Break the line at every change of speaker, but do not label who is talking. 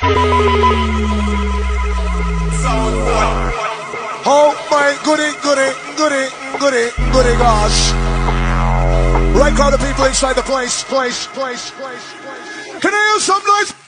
Oh my goody gosh. Right crowd of people inside the place. Can I hear some noise?